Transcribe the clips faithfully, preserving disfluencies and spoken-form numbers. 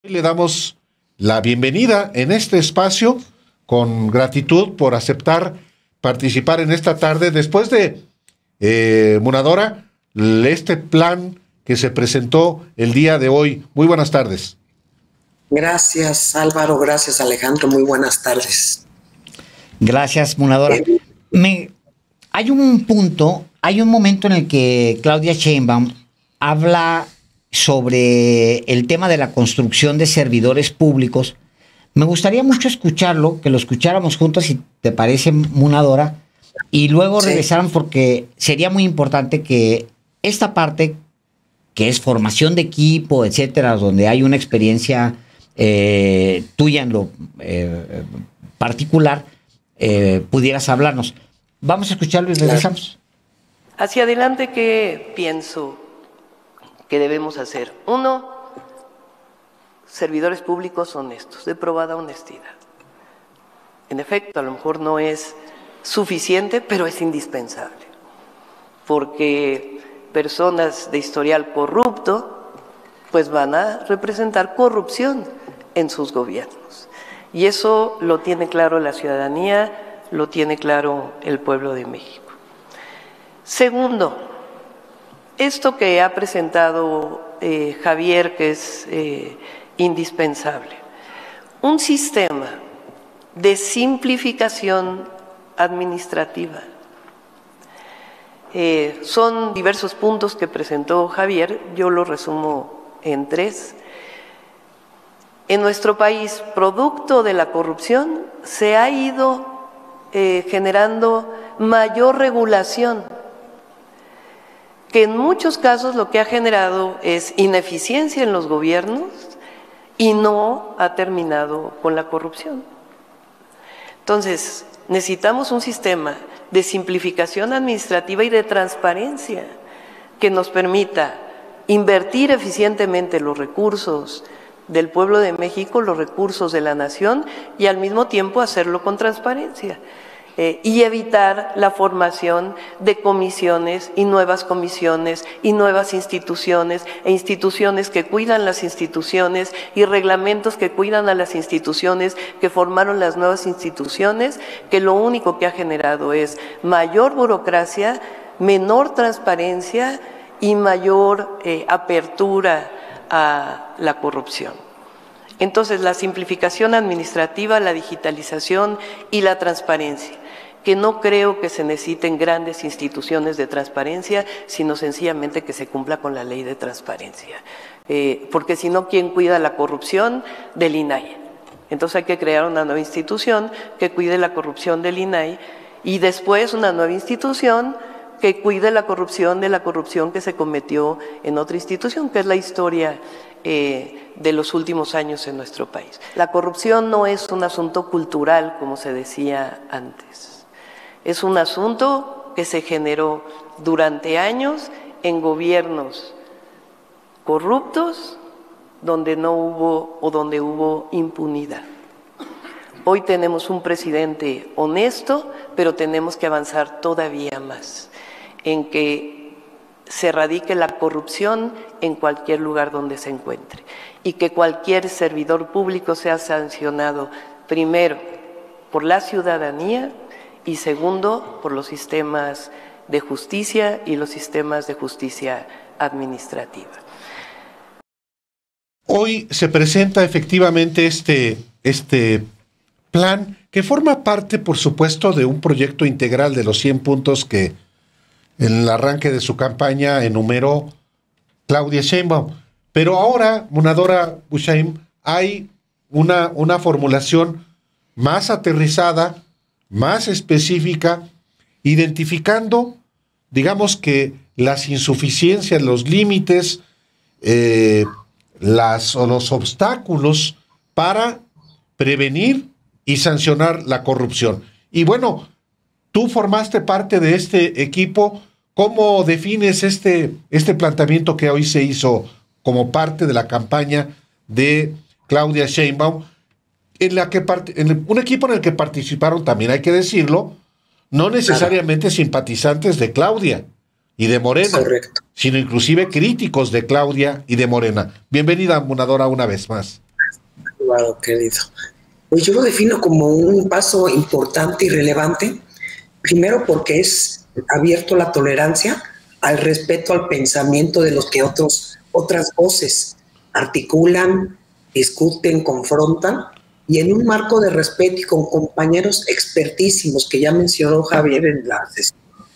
Le damos la bienvenida en este espacio con gratitud por aceptar participar en esta tarde después de, eh, Munadora, este plan que se presentó el día de hoy. Muy buenas tardes. Gracias, Álvaro. Gracias, Alejandro. Muy buenas tardes. Gracias, Munadora. Me, hay un punto, hay un momento en el que Claudia Sheinbaum habla sobre el tema de la construcción de servidores públicos. Me gustaría mucho escucharlo, que lo escucháramos juntos, si te parece, Munadora, y luego sí. regresaran, porque sería muy importante que esta parte, que es formación de equipo, etcétera, donde hay una experiencia eh, tuya en lo eh, particular, eh, pudieras hablarnos. Vamos a escucharlo y regresamos. Hacia adelante, ¿qué pienso que debemos hacer? Uno, servidores públicos honestos, de probada honestidad. En efecto, a lo mejor no es suficiente, pero es indispensable, porque personas de historial corrupto pues van a representar corrupción en sus gobiernos. Y eso lo tiene claro la ciudadanía, lo tiene claro el pueblo de México. Segundo, esto que ha presentado eh, Javier, que es eh, indispensable, un sistema de simplificación administrativa. Eh, son diversos puntos que presentó Javier, yo lo resumo en tres. En nuestro país, producto de la corrupción, se ha ido eh, generando mayor regulación, que en muchos casos lo que ha generado es ineficiencia en los gobiernos y no ha terminado con la corrupción. Entonces, necesitamos un sistema de simplificación administrativa y de transparencia que nos permita invertir eficientemente los recursos del pueblo de México, los recursos de la nación, y al mismo tiempo hacerlo con transparencia. Eh, y evitar la formación de comisiones y nuevas comisiones y nuevas instituciones e instituciones que cuidan las instituciones y reglamentos que cuidan a las instituciones que formaron las nuevas instituciones, que lo único que ha generado es mayor burocracia, menor transparencia y mayor eh, apertura a la corrupción. Entonces, la simplificación administrativa, la digitalización y la transparencia, que no creo que se necesiten grandes instituciones de transparencia, sino sencillamente que se cumpla con la ley de transparencia. Eh, porque si no, ¿quién cuida la corrupción? Del I N A I. Entonces hay que crear una nueva institución que cuide la corrupción del I N A I y después una nueva institución que cuide la corrupción de la corrupción que se cometió en otra institución, que es la historia eh, de los últimos años en nuestro país. La corrupción no es un asunto cultural, como se decía antes. Es un asunto que se generó durante años en gobiernos corruptos donde no hubo o donde hubo impunidad. Hoy tenemos un presidente honesto, pero tenemos que avanzar todavía más en que se erradique la corrupción en cualquier lugar donde se encuentre y que cualquier servidor público sea sancionado, primero, por la ciudadanía y segundo, por los sistemas de justicia y los sistemas de justicia administrativa. Hoy se presenta efectivamente este, este plan que forma parte, por supuesto, de un proyecto integral de los cien puntos que en el arranque de su campaña enumeró Claudia Sheinbaum. Pero ahora, Munadora Bushaim, hay una, una formulación más aterrizada, más específica, identificando, digamos que las insuficiencias, los límites, eh, las, o los obstáculos para prevenir y sancionar la corrupción. Y bueno, tú formaste parte de este equipo. ¿Cómo defines este, este planteamiento que hoy se hizo como parte de la campaña de Claudia Sheinbaum? En la que part- en un equipo en el que participaron, también hay que decirlo, no necesariamente claro. simpatizantes de Claudia y de Morena, Correcto. sino inclusive críticos de Claudia y de Morena. Bienvenida, Munadora, una vez más. Álvaro, querido. Pues yo lo defino como un paso importante y relevante, primero porque es abierto a la tolerancia, al respeto al pensamiento de los que otros, otras voces articulan, discuten, confrontan, y en un marco de respeto y con compañeros expertísimos que ya mencionó Javier en la sesión,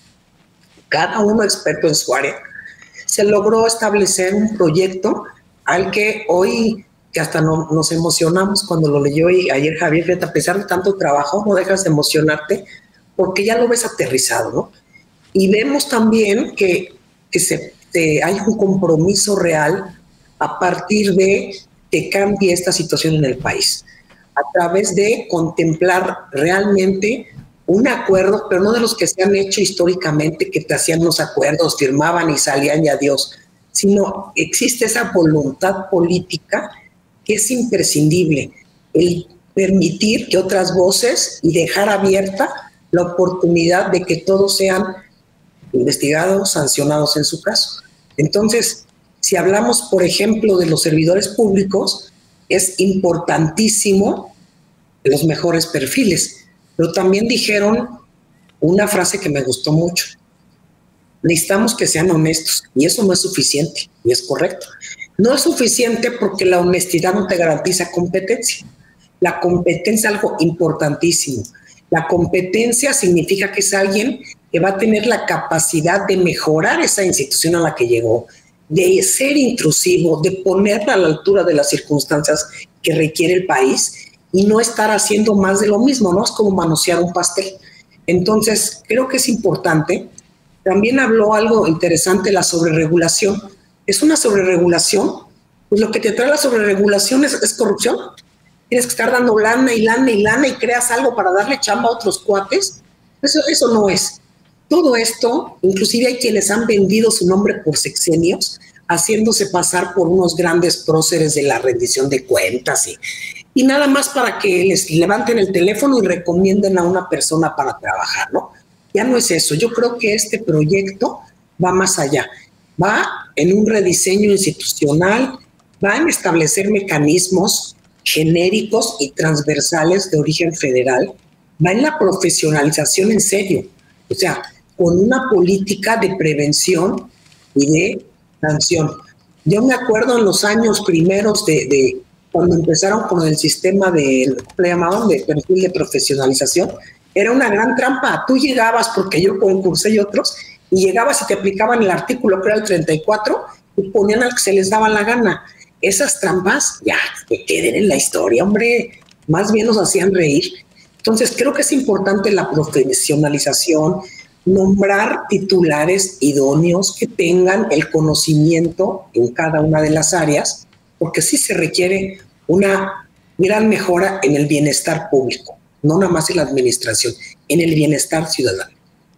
cada uno experto en su área, se logró establecer un proyecto al que hoy, que hasta no, nos emocionamos cuando lo leyó y ayer Javier, fíjate, a pesar de tanto trabajo, no dejas de emocionarte porque ya lo ves aterrizado, ¿no? Y vemos también que, que se, te, hay un compromiso real a partir de que cambie esta situación en el país, a través de contemplar realmente un acuerdo, pero no de los que se han hecho históricamente, que te hacían los acuerdos, firmaban y salían y adiós, sino existe esa voluntad política que es imprescindible, el permitir que otras voces y dejar abierta la oportunidad de que todos sean investigados, sancionados en su caso. Entonces, si hablamos, por ejemplo, de los servidores públicos, es importantísimo los mejores perfiles, pero también dijeron una frase que me gustó mucho: necesitamos que sean honestos, y eso no es suficiente, y es correcto. No es suficiente porque la honestidad no te garantiza competencia. La competencia es algo importantísimo. La competencia significa que es alguien que va a tener la capacidad de mejorar esa institución a la que llegó, de ser intrusivo, de ponerla a la altura de las circunstancias que requiere el país y no estar haciendo más de lo mismo, ¿no? Es como manosear un pastel. Entonces, creo que es importante. También habló algo interesante, la sobreregulación. ¿Es una sobreregulación? Pues lo que te trae la sobreregulación es, es corrupción. Tienes que estar dando lana y lana y lana y creas algo para darle chamba a otros cuates. Eso, eso no es. Todo esto, inclusive hay quienes han vendido su nombre por sexenios, haciéndose pasar por unos grandes próceres de la rendición de cuentas y, y nada más para que les levanten el teléfono y recomienden a una persona para trabajar, ¿no? Ya no es eso. Yo creo que este proyecto va más allá. Va en un rediseño institucional, va en establecer mecanismos genéricos y transversales de origen federal, va en la profesionalización en serio, o sea, con una política de prevención y de sanción. Yo me acuerdo en los años primeros de, de cuando empezaron con el sistema de, ¿cómo le llamaban?, de perfil de profesionalización, era una gran trampa. Tú llegabas, porque yo concursé y otros, y llegabas y te aplicaban el artículo que era el treinta y cuatro y ponían al que se les daba la gana. Esas trampas ya que queden en la historia, hombre, más bien nos hacían reír. Entonces creo que es importante la profesionalización, nombrar titulares idóneos que tengan el conocimiento en cada una de las áreas, porque sí se requiere una gran mejora en el bienestar público, no nada más en la administración, en el bienestar ciudadano.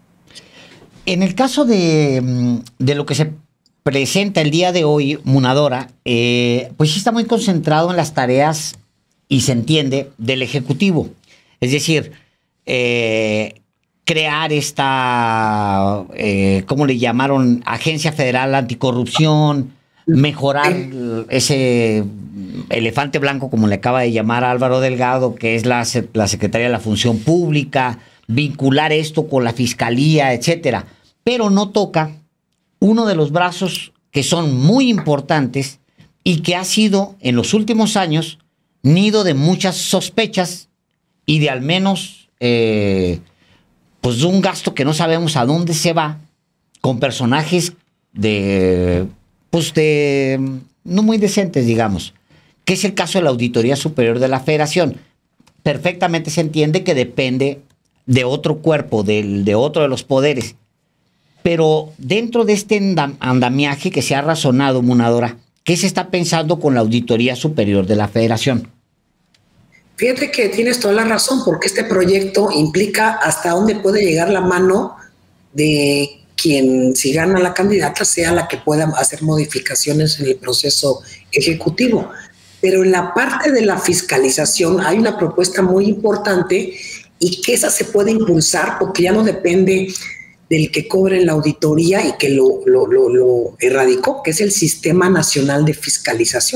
En el caso de, de lo que se presenta el día de hoy, Munadora, eh, pues sí está muy concentrado en las tareas, y se entiende, del Ejecutivo. Es decir, eh, crear esta, eh, ¿cómo le llamaron? Agencia Federal Anticorrupción, mejorar ese elefante blanco, como le acaba de llamar a Álvaro Delgado, que es la, la Secretaría de la Función Pública, vincular esto con la Fiscalía, etcétera. Pero no toca uno de los brazos que son muy importantes y que ha sido en los últimos años nido de muchas sospechas y de al menos eh, pues de un gasto que no sabemos a dónde se va, con personajes de pues de no muy decentes, digamos, que es el caso de la Auditoría Superior de la Federación. Perfectamente se entiende que depende de otro cuerpo, de, de otro de los poderes. Pero dentro de este andamiaje que se ha razonado, Munadora, ¿qué se está pensando con la Auditoría Superior de la Federación? Fíjate que tienes toda la razón, porque este proyecto implica hasta dónde puede llegar la mano de quien, si gana la candidata, sea la que pueda hacer modificaciones en el proceso ejecutivo. Pero en la parte de la fiscalización hay una propuesta muy importante y que esa se puede impulsar porque ya no depende del que cobre la auditoría y que lo, lo, lo, lo erradicó, que es el Sistema Nacional de Fiscalización.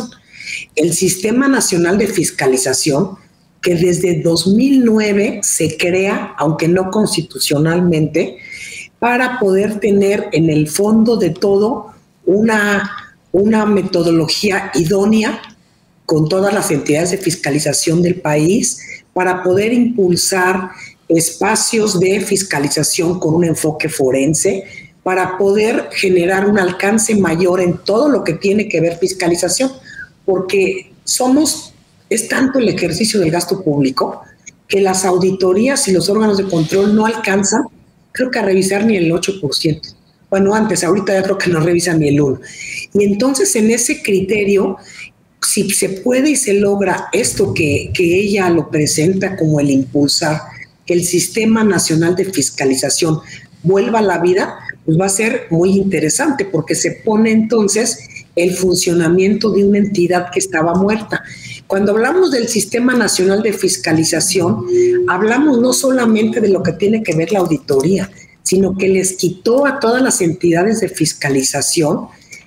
El Sistema Nacional de Fiscalización, que desde dos mil nueve se crea, aunque no constitucionalmente, para poder tener en el fondo de todo una, una metodología idónea con todas las entidades de fiscalización del país, para poder impulsar espacios de fiscalización con un enfoque forense, para poder generar un alcance mayor en todo lo que tiene que ver fiscalización, porque somos... Es tanto el ejercicio del gasto público que las auditorías y los órganos de control no alcanzan, creo que a revisar ni el ocho por ciento. Bueno, antes, ahorita ya creo que no revisan ni el uno por ciento. Y entonces en ese criterio, si se puede y se logra esto que, que ella lo presenta como el impulsar, que el Sistema Nacional de Fiscalización vuelva a la vida, pues va a ser muy interesante porque se pone entonces el funcionamiento de una entidad que estaba muerta. Cuando hablamos del Sistema Nacional de Fiscalización, hablamos no solamente de lo que tiene que ver la auditoría, sino que les quitó a todas las entidades de fiscalización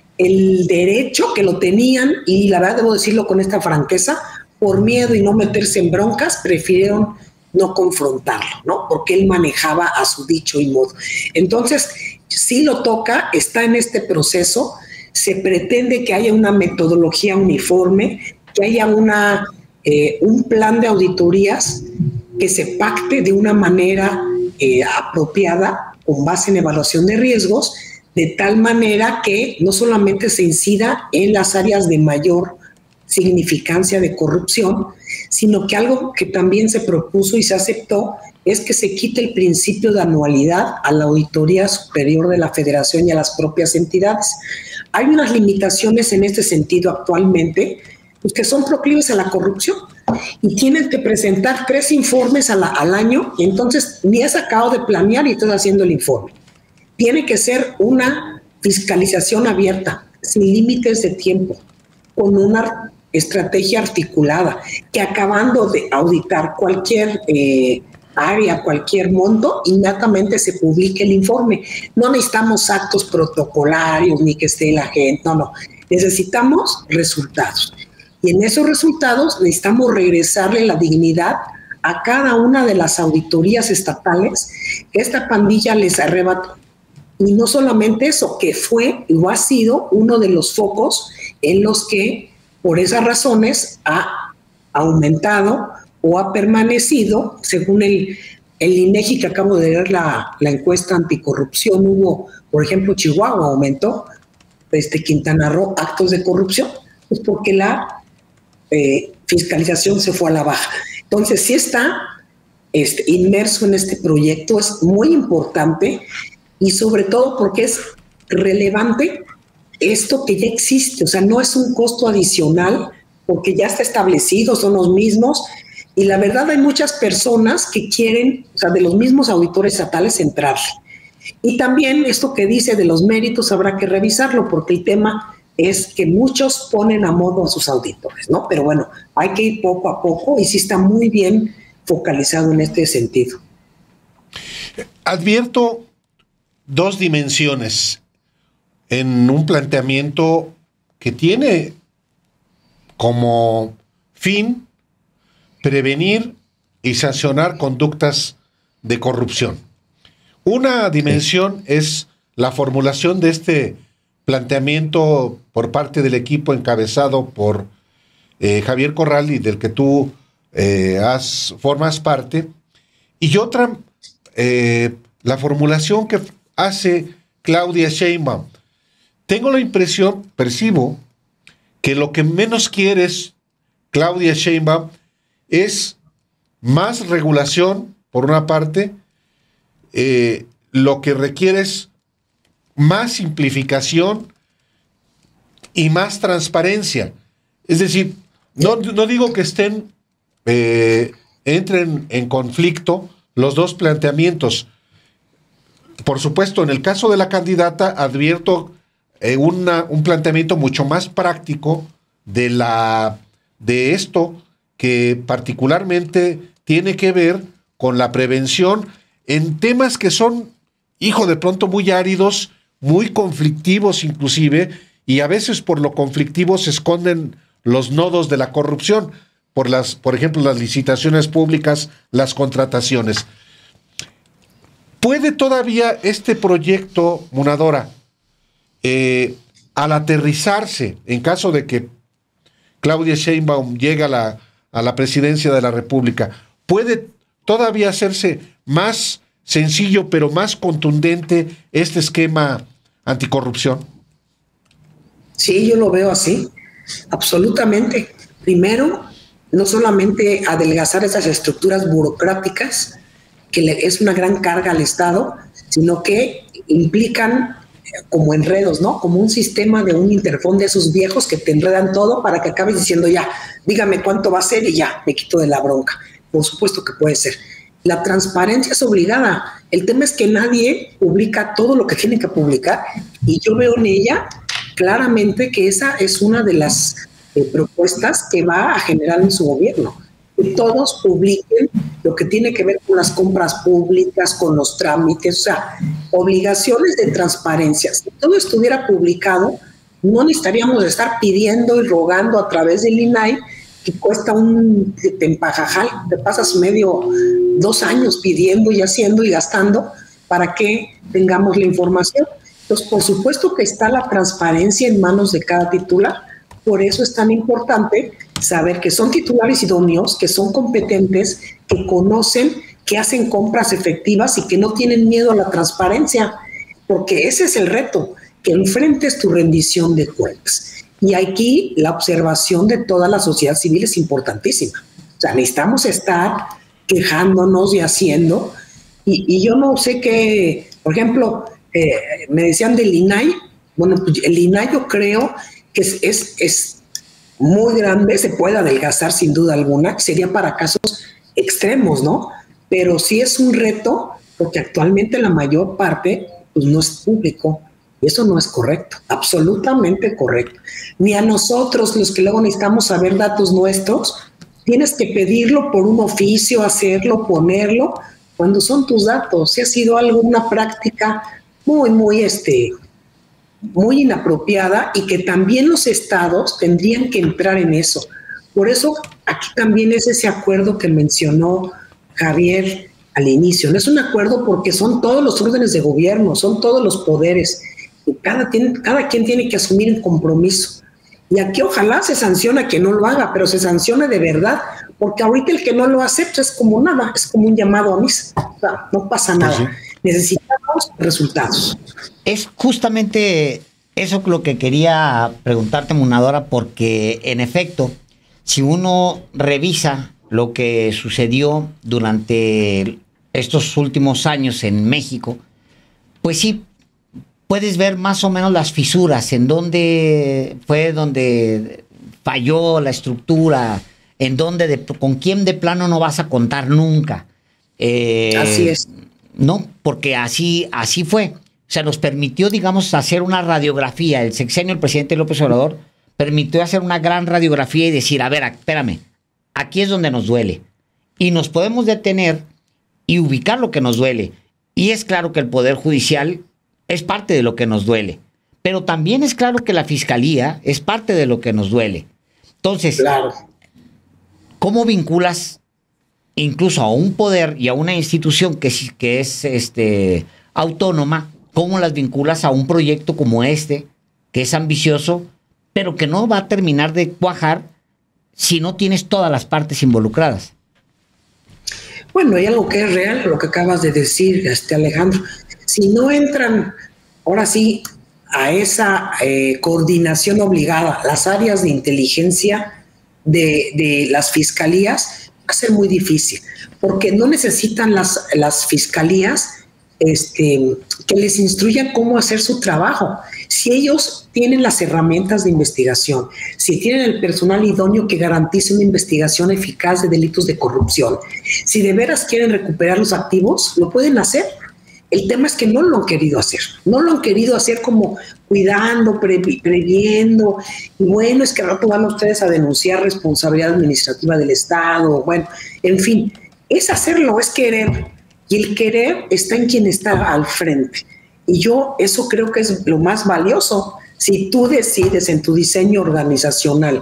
el derecho que lo tenían, y la verdad debo decirlo con esta franqueza, por miedo y no meterse en broncas, prefirieron no confrontarlo, ¿no? Porque él manejaba a su dicho y modo. Entonces, sí lo toca, está en este proceso, se pretende que haya una metodología uniforme, que haya una, eh, un plan de auditorías que se pacte de una manera eh, apropiada, con base en evaluación de riesgos, de tal manera que no solamente se incida en las áreas de mayor significancia de corrupción, sino que algo que también se propuso y se aceptó es que se quite el principio de anualidad a la Auditoría Superior de la Federación y a las propias entidades. Hay unas limitaciones en este sentido actualmente, pues, que son proclives a la corrupción y tienen que presentar tres informes a la, al año, y entonces ni has acabado de planear y estás haciendo el informe. Tiene que ser una fiscalización abierta, sin límites de tiempo, con una estrategia articulada, que acabando de auditar cualquier eh, área, cualquier monto, inmediatamente se publique el informe. No necesitamos actos protocolarios ni que esté la gente, no, no. Necesitamos resultados. Y en esos resultados necesitamos regresarle la dignidad a cada una de las auditorías estatales que esta pandilla les arrebató. Y no solamente eso, que fue o ha sido uno de los focos en los que, por esas razones, ha aumentado o ha permanecido, según el, el INEGI, que acabo de leer la, la encuesta anticorrupción, hubo, por ejemplo, Chihuahua aumentó, este, Quintana Roo, actos de corrupción, pues porque la eh, fiscalización se fue a la baja. Entonces, sí está este, inmerso en este proyecto, es muy importante, y sobre todo porque es relevante esto que ya existe, o sea, no es un costo adicional porque ya está establecido, son los mismos, y la verdad hay muchas personas que quieren, o sea, de los mismos auditores estatales entrar. Y también esto que dice de los méritos habrá que revisarlo, porque el tema es que muchos ponen a modo a sus auditores, ¿no? Pero bueno, hay que ir poco a poco y sí está muy bien focalizado en este sentido. Advierto dos dimensiones en un planteamiento que tiene como fin prevenir y sancionar conductas de corrupción. Una dimensión es la formulación de este planteamiento por parte del equipo encabezado por eh, Javier Corral y del que tú eh, has, formas parte, y otra, eh, la formulación que hace Claudia Sheinbaum. Tengo la impresión, percibo, que lo que menos quiere es Claudia Sheinbaum es más regulación, por una parte, eh, lo que requiere es más simplificación y más transparencia. Es decir, no, no digo que estén, eh, entren en conflicto los dos planteamientos. Por supuesto, en el caso de la candidata, advierto eh, una, un planteamiento mucho más práctico de, la, de esto que particularmente tiene que ver con la prevención en temas que son, hijo, de pronto muy áridos, muy conflictivos inclusive, y a veces por lo conflictivo se esconden los nodos de la corrupción, por las, por ejemplo, las licitaciones públicas, las contrataciones. ¿Puede todavía este proyecto, Munadora, eh, al aterrizarse, en caso de que Claudia Sheinbaum llegue a la, a la presidencia de la República, puede todavía hacerse más sencillo, pero más contundente este esquema anticorrupción? Sí, yo lo veo así, absolutamente. Primero, no solamente adelgazar esas estructuras burocráticas, que le, es una gran carga al Estado, sino que implican como enredos, ¿no? Como un sistema de un interfón de esos viejos que te enredan todo para que acabes diciendo ya, dígame cuánto va a ser y ya, me quito de la bronca. Por supuesto que puede ser. La transparencia es obligada. El tema es que nadie publica todo lo que tiene que publicar y yo veo en ella claramente que esa es una de las eh, propuestas que va a generar en su gobierno. Que todos publiquen lo que tiene que ver con las compras públicas, con los trámites, o sea, obligaciones de transparencia. Si todo estuviera publicado, no necesitaríamos estar pidiendo y rogando a través del I N A I, que cuesta un tempajajal, te pasas medio, dos años pidiendo y haciendo y gastando para que tengamos la información. Entonces, por supuesto que está la transparencia en manos de cada titular, por eso es tan importante saber que son titulares idóneos, que son competentes, que conocen, que hacen compras efectivas y que no tienen miedo a la transparencia, porque ese es el reto, que enfrentes tu rendición de cuentas. Y aquí la observación de toda la sociedad civil es importantísima. O sea, necesitamos estar quejándonos y haciendo, y, y yo no sé qué, por ejemplo, eh, me decían del I N A I, bueno, pues el I N A I yo creo que es, es, es muy grande, se puede adelgazar sin duda alguna, sería para casos extremos, ¿no? Pero sí es un reto, porque actualmente la mayor parte pues, no es público, y eso no es correcto, absolutamente correcto. Ni a nosotros, los que luego necesitamos saber datos nuestros, tienes que pedirlo por un oficio, hacerlo, ponerlo, cuando son tus datos. Si ha sido algo, una práctica muy, muy, este, muy inapropiada y que también los estados tendrían que entrar en eso. Por eso aquí también es ese acuerdo que mencionó Javier al inicio. No es un acuerdo porque son todos los órdenes de gobierno, son todos los poderes. Y cada, tiene, cada quien tiene que asumir el compromiso. Y aquí ojalá se sancione a quien no lo haga, pero se sancione de verdad, porque ahorita el que no lo acepta es como nada, es como un llamado a misa. O sea, no pasa nada. Pues sí. Necesitamos resultados. Es justamente eso lo que quería preguntarte, Munadora, porque en efecto, si uno revisa lo que sucedió durante estos últimos años en México, pues sí, puedes ver más o menos las fisuras, en dónde fue donde falló la estructura, en dónde, de, con quién de plano no vas a contar nunca. Eh, así es. No, porque así, así fue. O sea, nos permitió, digamos, hacer una radiografía. El sexenio del presidente López Obrador permitió hacer una gran radiografía y decir, a ver, espérame, aquí es donde nos duele. Y nos podemos detener y ubicar lo que nos duele. Y es claro que el Poder Judicial es parte de lo que nos duele. Pero también es claro que la Fiscalía es parte de lo que nos duele. Entonces, claro. ¿Cómo vinculas incluso a un poder y a una institución que, que es este, autónoma? ¿Cómo las vinculas a un proyecto como este, que es ambicioso, pero que no va a terminar de cuajar si no tienes todas las partes involucradas? Bueno, hay algo que es real, lo que acabas de decir, este Alejandro. Si no entran, ahora sí, a esa eh, coordinación obligada, las áreas de inteligencia de, de las fiscalías, va a ser muy difícil, porque no necesitan las, las fiscalías este, que les instruyan cómo hacer su trabajo. Si ellos tienen las herramientas de investigación, si tienen el personal idóneo que garantice una investigación eficaz de delitos de corrupción, si de veras quieren recuperar los activos, lo pueden hacer. El tema es que no lo han querido hacer, no lo han querido hacer como cuidando, previ, previendo, y bueno, es que al rato van ustedes a denunciar responsabilidad administrativa del Estado, bueno, en fin, es hacerlo, es querer, y el querer está en quien está al frente, y yo eso creo que es lo más valioso. Si tú decides en tu diseño organizacional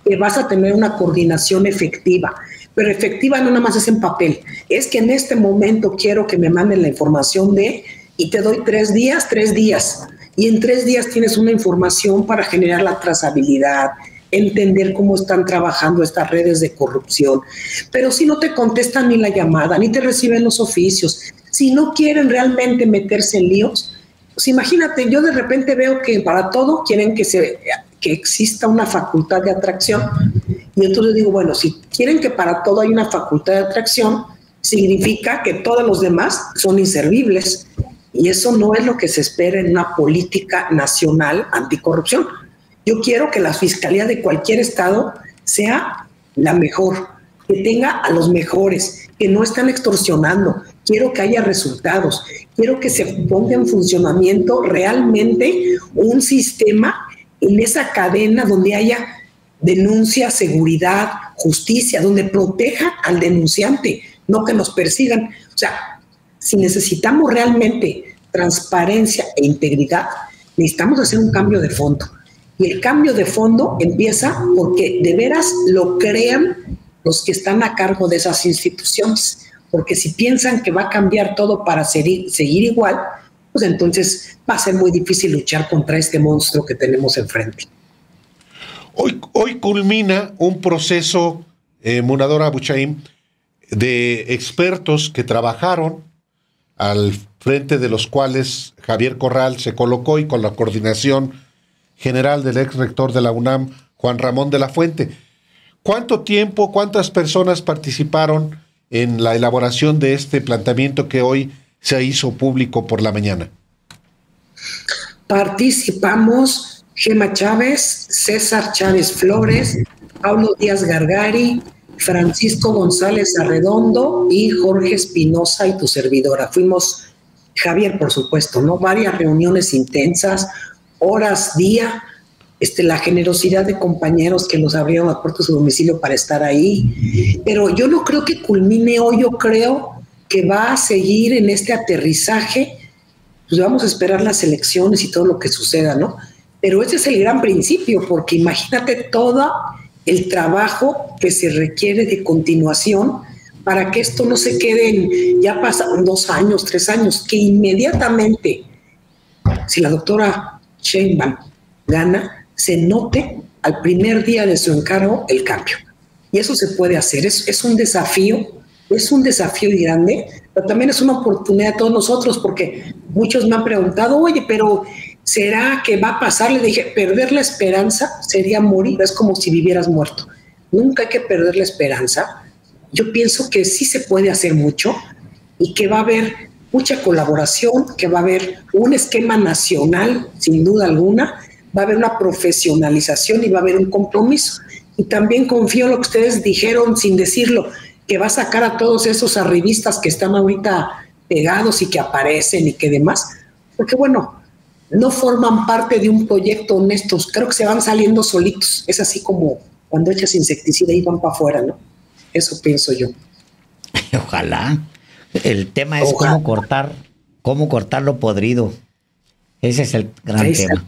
que vas a tener una coordinación efectiva, pero efectiva no nada más es en papel, es que en este momento quiero que me manden la información de, y te doy tres días, tres días, y en tres días tienes una información para generar la trazabilidad, entender cómo están trabajando estas redes de corrupción. Pero si no te contestan ni la llamada, ni te reciben los oficios, si no quieren realmente meterse en líos, pues imagínate, yo de repente veo que para todo quieren que, se, que exista una facultad de atracción. Y entonces digo, bueno, si quieren que para todo hay una facultad de atracción, significa que todos los demás son inservibles. Y eso no es lo que se espera en una política nacional anticorrupción. Yo quiero que la fiscalía de cualquier estado sea la mejor, que tenga a los mejores, que no están extorsionando. Quiero que haya resultados. Quiero que se ponga en funcionamiento realmente un sistema en esa cadena donde haya denuncia, seguridad, justicia, donde proteja al denunciante, no que nos persigan. O sea, si necesitamos realmente transparencia e integridad, necesitamos hacer un cambio de fondo. Y el cambio de fondo empieza porque de veras lo crean los que están a cargo de esas instituciones. Porque si piensan que va a cambiar todo para seguir, seguir igual, pues entonces va a ser muy difícil luchar contra este monstruo que tenemos enfrente. Hoy, hoy culmina un proceso, eh, Munadora Buchaim, de expertos que trabajaron al frente de los cuales Javier Corral se colocó y con la coordinación general del ex rector de la UNAM, Juan Ramón de la Fuente. ¿Cuánto tiempo, cuántas personas participaron en la elaboración de este planteamiento que hoy se hizo público por la mañana? Participamos Gema Chávez, César Chávez Flores, Pablo Díaz Gargari, Francisco González Arredondo y Jorge Espinosa y tu servidora. Fuimos, Javier, por supuesto, ¿no? Varias reuniones intensas, horas, día, este, la generosidad de compañeros que nos abrieron las puertas de su domicilio para estar ahí. Pero yo no creo que culmine hoy, yo creo que va a seguir en este aterrizaje. Pues vamos a esperar las elecciones y todo lo que suceda, ¿no? Pero ese es el gran principio, porque imagínate todo el trabajo que se requiere de continuación para que esto no se quede en, ya pasaron dos años, tres años, que inmediatamente, si la doctora Sheinbaum gana, se note al primer día de su encargo el cambio. Y eso se puede hacer, es, es un desafío, es un desafío grande, pero también es una oportunidad de todos nosotros, porque muchos me han preguntado, oye, pero ¿será que va a pasar? Le dije, perder la esperanza sería morir, es como si vivieras muerto. Nunca hay que perder la esperanza. Yo pienso que sí se puede hacer mucho y que va a haber mucha colaboración, que va a haber un esquema nacional, sin duda alguna, va a haber una profesionalización y va a haber un compromiso. Y también confío en lo que ustedes dijeron sin decirlo, que va a sacar a todos esos arribistas que están ahorita pegados y que aparecen y que demás, porque bueno, no forman parte de un proyecto honesto, creo que se van saliendo solitos, es así como cuando echas insecticida y van para afuera, ¿no? Eso pienso yo. Ojalá. El tema es Ojalá. cómo cortar, cómo cortar lo podrido. Ese es el gran tema.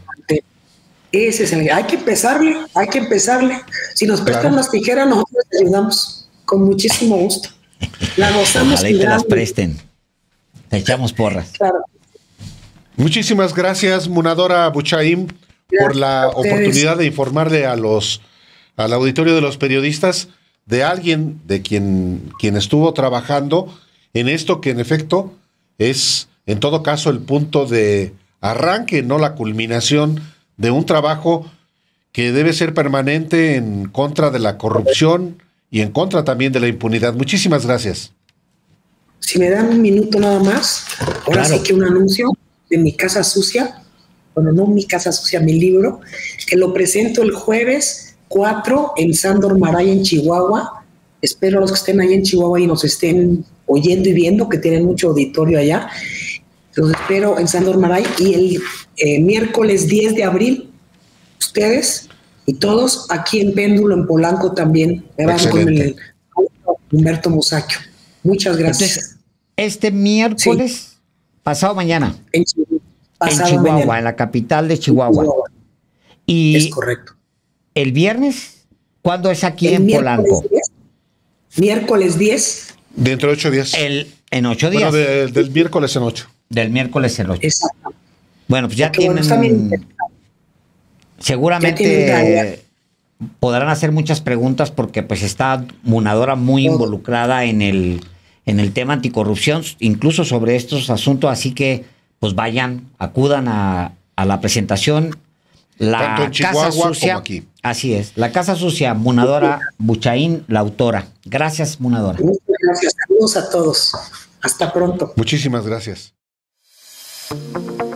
Ese es el, hay que empezarle, hay que empezarle. Si nos prestan claro. las tijeras, nosotros les ayudamos con muchísimo gusto. La gozamos. Ojalá y te las presten. Te echamos porras. Claro. Muchísimas gracias, Munadora Buchaim, por la oportunidad de informarle a los al auditorio de los periodistas de alguien de quien, quien estuvo trabajando en esto que en efecto es, en todo caso, el punto de arranque, no la culminación de un trabajo que debe ser permanente en contra de la corrupción y en contra también de la impunidad. Muchísimas gracias. Si me dan un minuto nada más, ahora claro. sí que un anuncio de Mi Casa Sucia, bueno, no Mi Casa Sucia, mi libro, que lo presento el jueves cuatro en Sándor Maray, en Chihuahua. Espero a los que estén ahí en Chihuahua y nos estén oyendo y viendo, que tienen mucho auditorio allá. Los espero en Sándor Maray. Y el eh, miércoles diez de abril, ustedes y todos aquí en Péndulo, en Polanco también, me van con el Humberto Musacchio. Muchas gracias. Entonces, este miércoles, sí. pasado mañana, en, pasado en Chihuahua, mañana. en la capital de Chihuahua. Chihuahua. Y es correcto. El viernes, ¿Cuándo es aquí El en miércoles Polanco? diez, miércoles diez. Dentro de ocho días. El, en ocho días. Bueno, de- del miércoles en ocho. Del miércoles el ocho. Exacto. Bueno, pues ya Porque, bueno, tienen... está bien. Seguramente Ya tienen área. podrán hacer muchas preguntas porque pues está Munadora muy Todo. involucrada en el, en el tema anticorrupción, incluso sobre estos asuntos, así que pues vayan, acudan a, a la presentación. La Tanto en Chihuahua Casa Sucia, como aquí. Así es, la Casa Sucia, Munadora Buchaín, la autora. Gracias, Munadora. Muchas gracias. Saludos a todos. Hasta pronto. Muchísimas gracias.